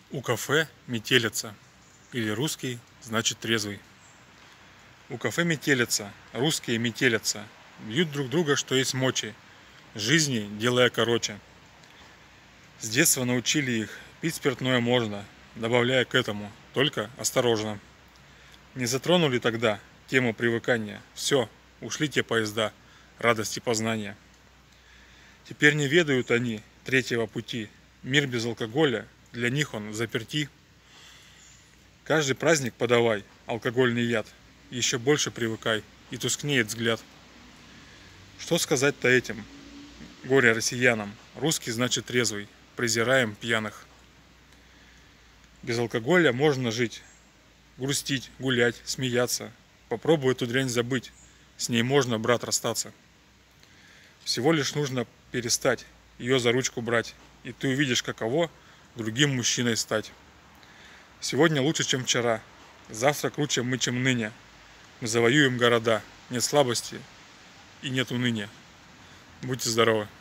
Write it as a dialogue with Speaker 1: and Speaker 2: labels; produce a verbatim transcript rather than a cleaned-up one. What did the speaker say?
Speaker 1: У кафе метелица, или русский значит трезвый. У кафе метелица, русские метелица, бьют друг друга, что есть мочи, жизни делая короче. С детства научили их, пить спиртное можно, добавляя к этому, только осторожно. Не затронули тогда тему привыкания, все, ушли те поезда, радости познания. Теперь не ведают они третьего пути, мир без алкоголя, для них он заперти. Каждый праздник подавай алкогольный яд, еще больше привыкай, и тускнеет взгляд. Что сказать-то этим, горе россиянам, русский значит трезвый, презираем пьяных. Без алкоголя можно жить, грустить, гулять, смеяться. Попробуй эту дрянь забыть, с ней можно, брат, расстаться. Всего лишь нужно перестать ее за ручку брать, и ты увидишь, каково другим мужчиной стать. Сегодня лучше, чем вчера, завтра круче мы, чем ныне. Мы завоюем города, нет слабости и нет уныния. Будьте здоровы!